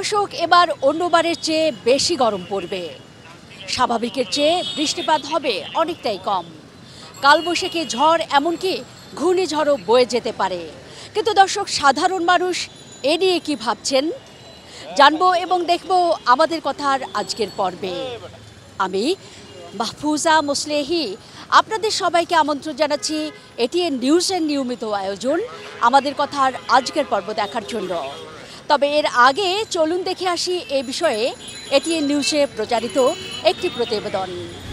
দর্শক, এবার অন্যবারের চেয়ে বেশি গরম পড়বে। স্বাভাবিকের চেয়ে বৃষ্টিপাত হবে অনেকটাই কম। কালবৈশাখী ঝড় এমনকি ঘূর্ণিঝড়ও বয়ে যেতে পারে। কিন্তু দর্শক, সাধারণ মানুষ এ নিয়ে কি ভাবছেন জানবো এবং দেখব আমাদের কথার আজকের পর্বে। আমি মাহফুজা মুসলেহি আপনাদের সবাইকে আমন্ত্রণ জানাচ্ছি এটিএন নিউজের নিয়মিত আয়োজন আমাদের কথার আজকের পর্ব দেখার জন্য। তবে এর আগে চলুন দেখে আসি এই বিষয়ে এটিএন নিউজে প্রচারিত একটি প্রতিবেদন।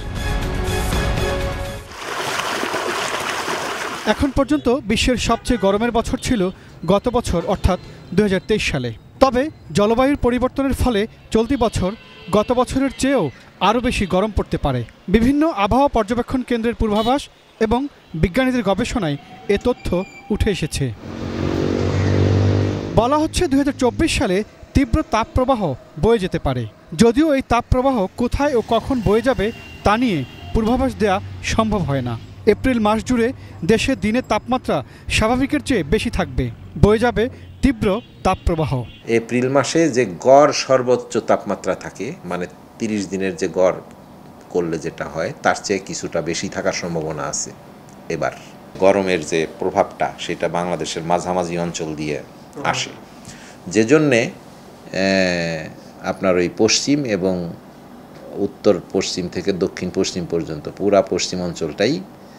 এখন পর্যন্ত বিশ্বের সবচেয়ে গরমের বছর ছিল গত বছর অর্থাৎ 2023 সালে। তবে জলবায়ুর পরিবর্তনের ফলে চলতি বছর গত বছরের চেয়েও আরও বেশি গরম পড়তে পারে। বিভিন্ন আবহাওয়া পর্যবেক্ষণ কেন্দ্রের পূর্বাভাস এবং বিজ্ঞানীদের গবেষণায় এ তথ্য উঠে এসেছে। বলা হচ্ছে 2024 সালে তীব্র তাপপ্রবাহ বয়ে যেতে পারে। যদিও এই তাপপ্রবাহ কোথায় ও কখন বয়ে যাবে তা নিয়ে পূর্বাভাস দেওয়া সম্ভব হয় না। এপ্রিল মাস জুড়ে দেশে দিনের তাপমাত্রা স্বাভাবিকের চেয়ে বেশি থাকবে, বয়ে যাবে তীব্র তাপপ্রবাহ। এপ্রিল মাসে যে গড় সর্বোচ্চ তাপমাত্রা থাকে, মানে 30 দিনের যে গড় করলে যেটা হয়, তার চেয়ে কিছুটা বেশি থাকার সম্ভাবনা আছে। এবার গরমের যে প্রভাবটা সেটা বাংলাদেশের মাঝামাঝি অঞ্চল দিয়ে আসে, যে জন্যে আপনার ওই পশ্চিম এবং উত্তর পশ্চিম থেকে দক্ষিণ পশ্চিম পর্যন্ত পুরা পশ্চিম অঞ্চলটাই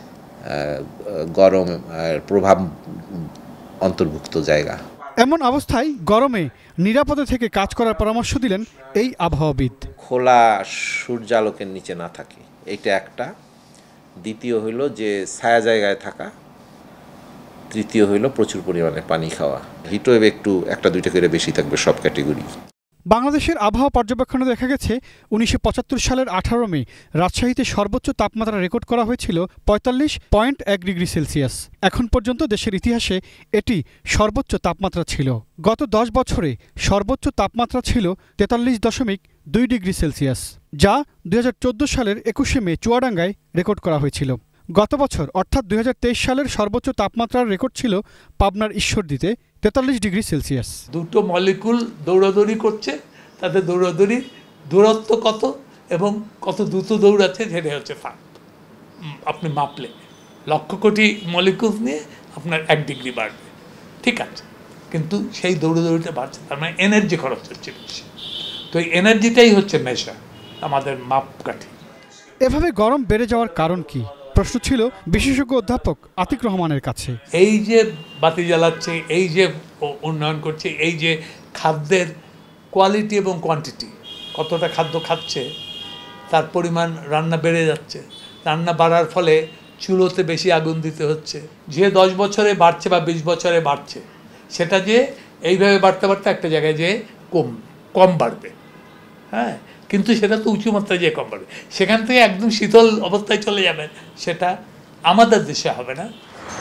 গরম প্রভাব অন্তর্ভুক্ত জায়গা। এমন অবস্থায় গরমে নিরাপদে থেকে কাজ করার পরামর্শ দিলেন এই আবহাওয়াবিদ। খোলা সূর্যালোকের নিচে না থাকে, এটা একটা। দ্বিতীয় হইল যে ছায়া জায়গায় থাকা। তৃতীয় হইল প্রচুর পরিমাণে পানি খাওয়া। হিটওয়েভ একটু একটা দুইটা করে বেশি থাকবে সব ক্যাটেগরি। বাংলাদেশের আবহাওয়া পর্যবেক্ষণে দেখা গেছে 1975 সালের 18 মে রাজশাহীতে সর্বোচ্চ তাপমাত্রা রেকর্ড করা হয়েছিল 45.1 ডিগ্রি সেলসিয়াস। এখন পর্যন্ত দেশের ইতিহাসে এটি সর্বোচ্চ তাপমাত্রা ছিল। গত 10 বছরে সর্বোচ্চ তাপমাত্রা ছিল 43.2 ডিগ্রি সেলসিয়াস, যা 2014 সালের 21 মে চুয়াডাঙ্গায় রেকর্ড করা হয়েছিল। গত বছর অর্থাৎ 2023 সালের সর্বোচ্চ তাপমাত্রার রেকর্ড ছিল পাবনার ঈশ্বরদীতে 43 ডিগ্রি সেলসিয়াস। দুটো মলিকুল দৌড়াদৌড়ি করছে, তাদের দৌড়াদৌড়ির দূরত্ব কত এবং কত দ্রুত দৌড়াচ্ছে সেটা হচ্ছে ফাঁক। আপনি মাপলে লক্ষ কোটি মলিকুল নিয়ে আপনার 1 ডিগ্রি বাড়বে, ঠিক আছে, কিন্তু সেই দৌড়াদৌড়িটা বাড়ছে, তার মানে এনার্জি খরচ হচ্ছে বেশি। তো এই এনার্জিটাই হচ্ছে মেশা, আমাদের মাপকাঠি। এভাবে গরম বেড়ে যাওয়ার কারণ কি, প্রশ্ন ছিল বিশেষজ্ঞ অধ্যাপক আতিক রহমানের কাছে। এই যে বাতি জ্বালাচ্ছে, এই যে উন্নয়ন করছে, এই যে খাদ্যের কোয়ালিটি এবং কোয়ান্টিটি, কতটা খাদ্য খাচ্ছে তার পরিমাণ, রান্না বেড়ে যাচ্ছে। রান্না বাড়ার ফলে চুলোতে বেশি আগুন দিতে হচ্ছে। যে 10 বছরে বাড়ছে বা 20 বছরে বাড়ছে, সেটা যে এইভাবে বাড়তে বাড়তে একটা জায়গায় যে কম বাড়বে, হ্যাঁ, কিন্তু সেটা তো উঁচু মাত্রায় যে কম বাড়বে, সেখান থেকে একদম শীতল অবস্থায় চলে যাবে, সেটা আমাদের দেশে হবে না।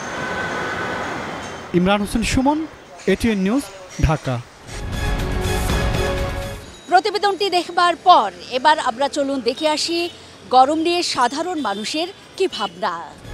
Imran Hossain Suman, ATN news, Dhaka. প্রতিবেদনটি দেখবার পর এবার আমরা চলুন দেখে আসি গরম নিয়ে সাধারণ মানুষের কি ভাবনা।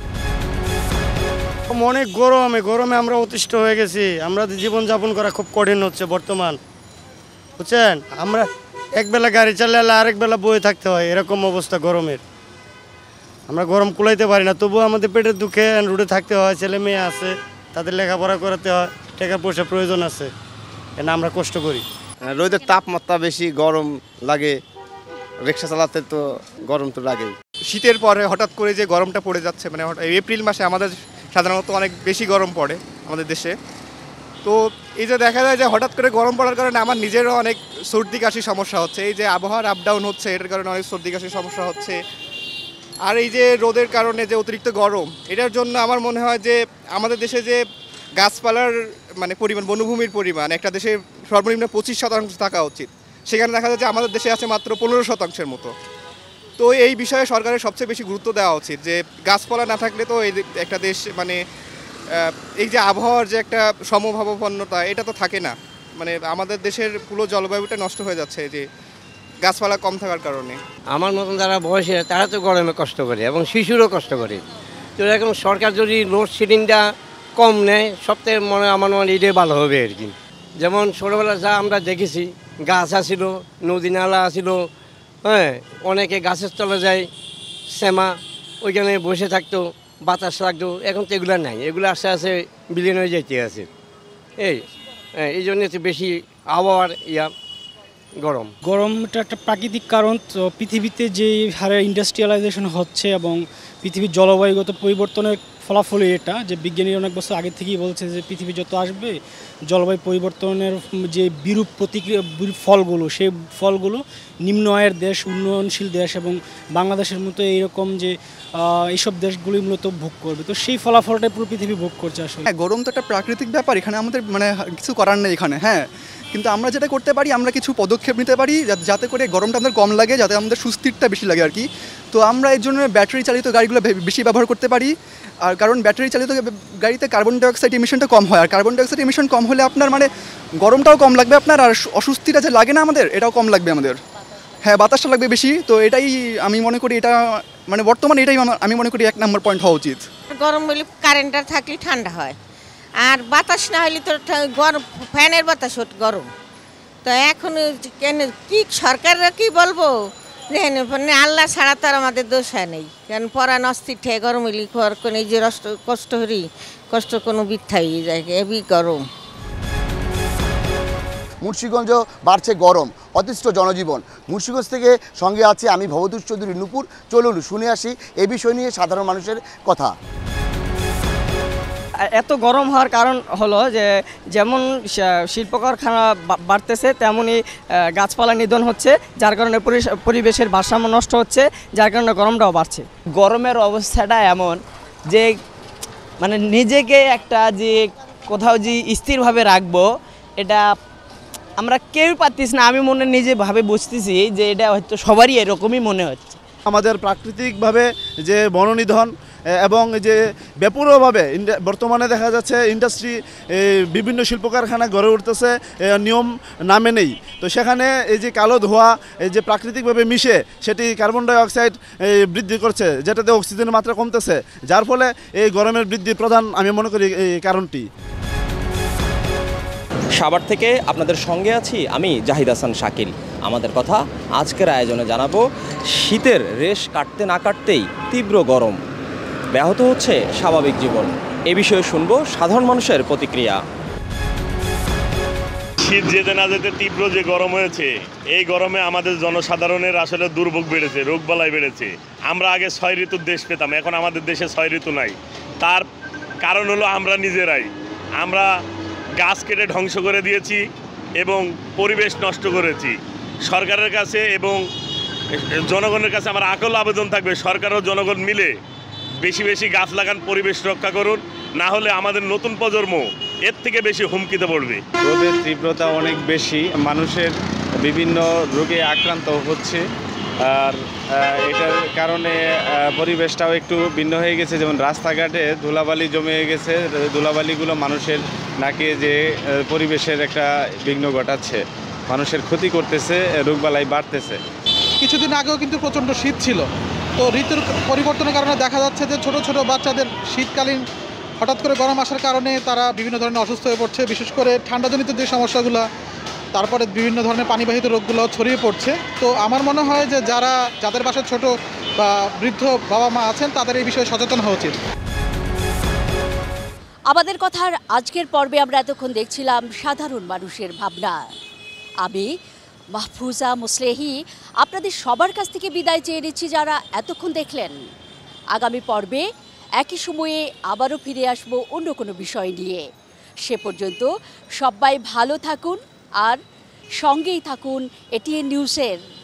অনেক গরমে আমরা অতিষ্ঠ হয়ে গেছি। আমরা জীবনযাপন করা খুব কঠিন হচ্ছে বর্তমান, বুঝছেন। আমরা একবেলা গাড়ি চালালে আরেক বেলা বয়ে থাকতে হয়, এরকম অবস্থা গরমের। আমরা গরম কুলাইতে পারি না, তবুও আমাদের পেটের দুঃখে রুটে থাকতে হয়। ছেলে মেয়ে আছে, তাদের লেখাপড়া করাতে হয়, টাকা পয়সা প্রয়োজন আছে, এনে আমরা কষ্ট করি। রোদের তাপমাত্রা বেশি, গরম লাগে, রিক্সা চালাতে তো গরম তো লাগেই। শীতের পরে হঠাৎ করে যে গরমটা পড়ে যাচ্ছে, মানে এপ্রিল মাসে আমাদের সাধারণত অনেক বেশি গরম পড়ে আমাদের দেশে। তো এই যে দেখা যায় যে হঠাৎ করে গরম পড়ার কারণে আমার নিজেরও অনেক সর্দি কাশির সমস্যা হচ্ছে। এই যে আবহাওয়ার আপ ডাউন হচ্ছে, এটার কারণে অনেক সর্দি কাশির সমস্যা হচ্ছে। আর এই যে রোদের কারণে যে অতিরিক্ত গরম, এটার জন্য আমার মনে হয় যে আমাদের দেশে যে গাছপালার মানে পরিমাণ, বনভূমির পরিমাণ একটা দেশে সর্বনিম্ন 25% থাকা উচিত। সেখানে দেখা যায় যে আমাদের দেশে আছে মাত্র 15% মতো। তো এই বিষয়ে সরকারের সবচেয়ে বেশি গুরুত্ব দেওয়া উচিত, যে গাছপালা না থাকলে তো এই একটা দেশ মানে এই যে আবহাওয়ার যে একটা সমভাবাপন্নতা, এটা তো থাকে না। মানে আমাদের দেশের পুরো জলবায়ুটা নষ্ট হয়ে যাচ্ছে যে গাছপালা কম থাকার কারণে। আমার মতন যারা বয়সে, তারা তো গরমে কষ্ট করে এবং শিশুরও কষ্ট করে। তো এরকম সরকার যদি লোডশেডিংটা কম নেয়, সবথেকে আমার মনে এটাই ভালো হবে আর কি। যেমন ছোটোবেলা যা আমরা দেখেছি গাছ আসিল, নদী নালা আসিল, হ্যাঁ, অনেকে গাছের তলে যায়, শ্যামা ওইখানে বসে থাকতো, বাতাস লাগতো। এখন তো এগুলো নাই, এগুলো আস্তে আস্তে বিলীন হয়ে যাইতে আছে। এই জন্য একটু বেশি আবহাওয়ার গরমটা একটা প্রাকৃতিক কারণ। তো পৃথিবীতে যে হারে ইন্ডাস্ট্রিয়ালাইজেশন হচ্ছে এবং পৃথিবীর জলবায়ুগত পরিবর্তনের ফলাফলই এটা, যে বিজ্ঞানীরা অনেক বছর আগে থেকেই বলছে যে পৃথিবী যত আসবে জলবায়ু পরিবর্তনের যে বিরূপ প্রতিক্রিয়া ফলগুলো, সেই ফলগুলো নিম্ন আয়ের দেশ, উন্নয়নশীল দেশ এবং বাংলাদেশের মতো এইরকম যে এইসব দেশগুলি মূলত ভোগ করবে। তো সেই ফলাফলটাই পুরো পৃথিবী ভোগ করছে আসলে। গরম তো একটা প্রাকৃতিক ব্যাপার, এখানে আমাদের কিছু করার নেই এখানে। কিন্তু আমরা যেটা করতে পারি, আমরা কিছু পদক্ষেপ নিতে পারি যাতে করে গরমটা আমাদের কম লাগে, যাতে আমাদের সুস্থিরটা বেশি লাগে আর কি। তো আমরা এর জন্য ব্যাটারি চালিত গাড়িগুলো বেশি ব্যবহার করতে পারি। আর কারণ ব্যাটারি চালিত গাড়িতে কার্বন ডাইঅক্সাইড ইমিশনটা কম হয়, আর কার্বন ডাইঅক্সাইড ইমিশন কম হলে আপনার গরমটাও কম লাগবে আপনার, আর অস্বস্তিটা যে লাগে না আমাদের, এটাও কম লাগবে আমাদের। বাতাসটা লাগবে বেশি। তো এটাই আমি মনে করি, এটা বর্তমানে এটাই আমি মনে করি 1 নম্বর পয়েন্ট হওয়া উচিত। গরম হলে কারেন্টটা থাকলে ঠান্ডা হয়, আর বাতাস না হলে তো গরম, ফ্যানের বাতাস গরম। তো এখন কেন কি সরকাররা কি বলবো, আল্লাহ ছাড়া তো আর আমাদের দোষ হয় নেই। কারণ পরাণ অস্থির ঠে গরম হইলে কোনো এই যে কষ্ট করি, কষ্ট কোনো বৃথা হয়ে যায়, এবি গরম। মুন্সিগঞ্জ বাড়ছে গরম, অতিষ্ঠ জনজীবন। মুন্সিগঞ্জ থেকে সঙ্গে আছে আমি ভবতোষ চৌধুরী নূপুর। চলুন শুনে আসি এ বিষয় নিয়ে সাধারণ মানুষের কথা। এত গরম হওয়ার কারণ হলো যে যেমন শিল্প কারখানা বাড়তেছে, তেমনই গাছপালা নিধন হচ্ছে, যার কারণে পরিবেশের ভারসাম্য নষ্ট হচ্ছে, যার কারণে গরমটাও বাড়ছে। গরমের অবস্থাটা এমন যে নিজেকে একটা যে কোথাও যে স্থিরভাবে রাখবো, এটা আমরা কেউ পারতিস না। আমি নিজে ভাবে বুঝতেছি যে এটা হয়তো সবারই এরকমই মনে হচ্ছে। আমাদের প্রাকৃতিকভাবে যে বননিধন এবং যে বেপরোয়াভাবে বর্তমানে দেখা যাচ্ছে ইন্ডাস্ট্রি, বিভিন্ন শিল্প কারখানা গড়ে উঠতেছে নিয়ম না মেনেই। তো সেখানে এই যে কালো ধোঁয়া এই যে প্রাকৃতিকভাবে মিশে সেটি কার্বন ডাইঅক্সাইড বৃদ্ধি করছে, যেটাতে অক্সিজেনের মাত্রা কমতেছে, যার ফলে এই গরমের বৃদ্ধি প্রধান আমি মনে করি এই কারণটি। সাভার থেকে আপনাদের সঙ্গে আছি আমি জাহিদ হাসান শাকিল। আমাদের কথা আজকের আয়োজনে জানাবো শীতের রেশ কাটতে না কাটতেই তীব্র গরম, ব্যাহত হচ্ছে স্বাভাবিক জীবন। এ বিষয়ে শুনবো সাধারণ মানুষের প্রতিক্রিয়া। শীত যেতে না যেতে তীব্র যে গরম হয়েছে, এই গরমে আমাদের জনসাধারণের আসলে দুর্ভোগ বেড়েছে, রোগবালাই বেড়েছে। আমরা আগে 6 ঋতুর দেশ পেতাম, এখন আমাদের দেশে 6 ঋতু নাই। তার কারণ হলো আমরা নিজেরাই, আমরা গাছ কেটে ধ্বংস করে দিয়েছি এবং পরিবেশ নষ্ট করেছি। সরকারের কাছে এবং জনগণের কাছে আমার আকল আবেদন থাকবে, সরকার ও জনগণ মিলে বেশি বেশি গাছ লাগান, পরিবেশ রক্ষা করুন, না হলে আমাদের নতুন প্রজন্ম এর থেকে বেশি হুমকিতে পড়বে। রোদের তীব্রতা অনেক বেশি, মানুষের বিভিন্ন রোগে আক্রান্ত হচ্ছে, আর এটার কারণে পরিবেশটাও একটু ভিন্ন হয়ে গেছে। যেমন রাস্তাঘাটে ধুলাবালি জমে গেছে, ধুলাবালিগুলো মানুষের নাকে যে পরিবেশের একটা বিঘ্ন ঘটাচ্ছে, মানুষের ক্ষতি করতেছে, রোগবালাই বাড়তেছে। কিছুদিন আগেও কিন্তু প্রচণ্ড শীত ছিল, তো ঋতুর পরিবর্তনের কারণে দেখা যাচ্ছে যে ছোট ছোট বাচ্চাদের শীতকালীন হঠাৎ করে গরম আসার কারণে তারা বিভিন্ন ধরনের অসুস্থ হয়ে পড়ছে, বিশেষ করে ঠান্ডাজনিত যে সমস্যাগুলো, তারপরে বিভিন্ন ধরনের পানিবাহিত রোগগুলো ছড়িয়ে পড়ছে। তো আমার মনে হয় যে যাদের বাসায় ছোট বা বৃদ্ধ বাবা মা আছেন, তাদের এই বিষয়ে সচেতন হওয়া উচিত। আমাদের কথার আজকের পর্বে আমরা এতক্ষণ দেখছিলাম সাধারণ মানুষের ভাবনা। আমি মাহফুজা মুসলেহি আপনাদের সবার কাছ থেকে বিদায় চেয়ে নিচ্ছি, যারা এতক্ষণ দেখলেন। আগামী পর্বে একই সময়ে আবারও ফিরে আসব অন্য কোনো বিষয় নিয়ে। সে পর্যন্ত সবাই ভালো থাকুন আর সঙ্গেই থাকুন এটিএন নিউজের।